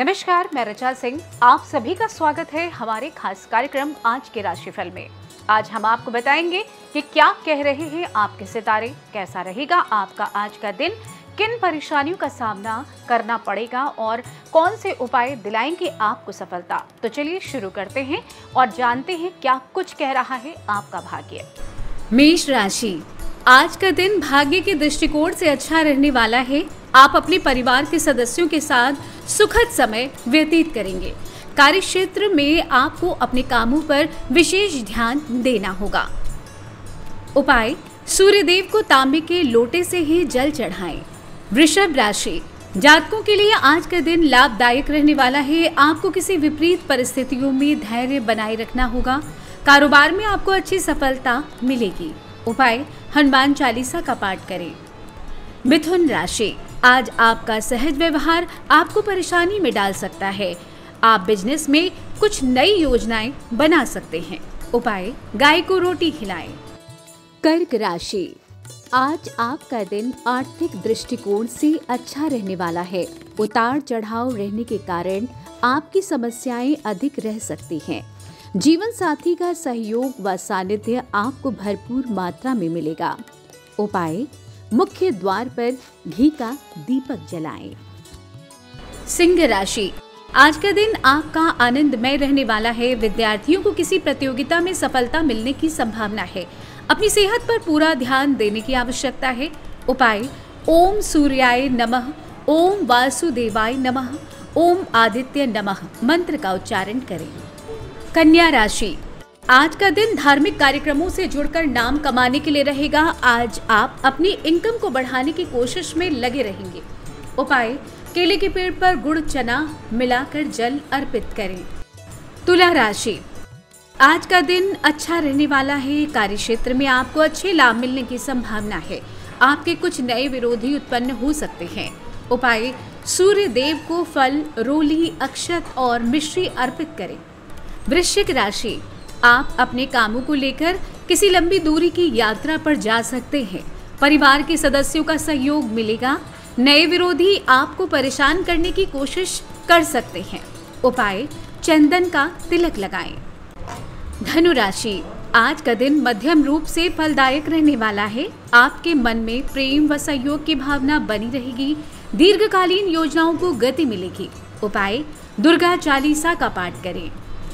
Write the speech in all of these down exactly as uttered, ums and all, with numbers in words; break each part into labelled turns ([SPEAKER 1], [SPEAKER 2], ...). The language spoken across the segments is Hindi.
[SPEAKER 1] नमस्कार, मैं रचा सिंह। आप सभी का स्वागत है हमारे खास कार्यक्रम आज के राशिफल में। आज हम आपको बताएंगे कि क्या कह रहे हैं आपके सितारे, कैसा रहेगा आपका आज का दिन, किन परेशानियों का सामना करना पड़ेगा और कौन से उपाय दिलाएंगे आपको सफलता। तो चलिए शुरू करते हैं और जानते हैं क्या कुछ कह रहा है आपका भाग्य।
[SPEAKER 2] मेष राशि, आज का दिन भाग्य के दृष्टिकोण से अच्छा रहने वाला है। आप अपने परिवार के सदस्यों के साथ सुखद समय व्यतीत करेंगे। कार्य क्षेत्र में आपको अपने कामों पर विशेष ध्यान देना होगा। उपाय, सूर्य देव को तांबे के लोटे से ही जल चढ़ाएं। वृषभ राशि, जातकों के लिए आज का दिन लाभदायक रहने वाला है। आपको किसी विपरीत परिस्थितियों में धैर्य बनाए रखना होगा। कारोबार में आपको अच्छी सफलता मिलेगी। उपाय, हनुमान चालीसा का पाठ करें। मिथुन राशि, आज आपका सहज व्यवहार आपको परेशानी में डाल सकता है। आप बिजनेस में कुछ नई योजनाएं बना सकते हैं। उपाय, गाय को रोटी खिलाएं। कर्क राशि, आज आपका दिन आर्थिक दृष्टिकोण से अच्छा रहने वाला है। उतार चढ़ाव रहने के कारण आपकी समस्याएं अधिक रह सकती हैं। जीवन साथी का सहयोग व सानिध्य आपको भरपूर मात्रा में मिलेगा। उपाय, मुख्य द्वार पर घी का दीपक जलाएं। सिंह राशि, आज का दिन आपका आनंदमय रहने वाला है। विद्यार्थियों को किसी प्रतियोगिता में सफलता मिलने की संभावना है। अपनी सेहत पर पूरा ध्यान देने की आवश्यकता है। उपाय, ओम सूर्याय नमः, ओम वासुदेवाय नमः, ओम आदित्य नमः मंत्र का उच्चारण करें। कन्या राशि, आज का दिन धार्मिक कार्यक्रमों से जुड़कर नाम कमाने के लिए रहेगा। आज आप अपनी इनकम को बढ़ाने की कोशिश में लगे रहेंगे। उपाय, केले के पेड़ पर गुड़ चना मिलाकर जल अर्पित करें। तुला राशि, आज का दिन अच्छा रहने वाला है। कार्यक्षेत्र में आपको अच्छे लाभ मिलने की संभावना है। आपके कुछ नए विरोधी उत्पन्न हो सकते हैं। उपाय, सूर्य देव को फल, रोली, अक्षत और मिश्री अर्पित करें। वृश्चिक राशि, आप अपने कामों को लेकर किसी लंबी दूरी की यात्रा पर जा सकते हैं। परिवार के सदस्यों का सहयोग मिलेगा। नए विरोधी आपको परेशान करने की कोशिश कर सकते हैं। उपाय, चंदन का तिलक लगाएं। धनु राशि, आज का दिन मध्यम रूप से फलदायक रहने वाला है। आपके मन में प्रेम व सहयोग की भावना बनी रहेगी। दीर्घकालीन योजनाओं को गति मिलेगी। उपाय, दुर्गा चालीसा का पाठ करें।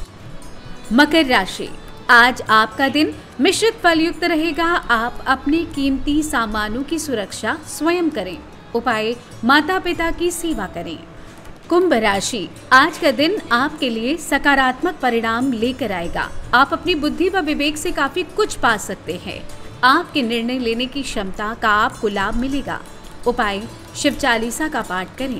[SPEAKER 2] मकर राशि, आज आपका दिन मिश्रित फलयुक्त रहेगा। आप अपने कीमती सामानों की सुरक्षा स्वयं करें। उपाय, माता पिता की सेवा करें। कुंभ राशि, आज का दिन आपके लिए सकारात्मक परिणाम लेकर आएगा। आप अपनी बुद्धि व विवेक से काफी कुछ पा सकते हैं। आपके निर्णय लेने की क्षमता का आपको लाभ मिलेगा। उपाय, शिव चालीसा का पाठ करें।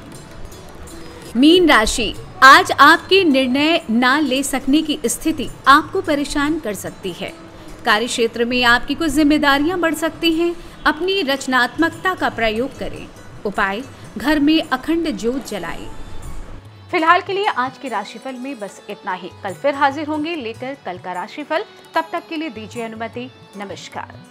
[SPEAKER 2] मीन राशि, आज आपकी निर्णय ना ले सकने की स्थिति आपको परेशान कर सकती है। कार्य क्षेत्र में आपकी कुछ जिम्मेदारियां बढ़ सकती हैं। अपनी रचनात्मकता का प्रयोग करें। उपाय, घर में अखंड ज्योत जलाएं।
[SPEAKER 1] फिलहाल के लिए आज के राशिफल में बस इतना ही। कल फिर हाजिर होंगे लेकर कल का राशिफल। तब तक के लिए दीजिए अनुमति। नमस्कार।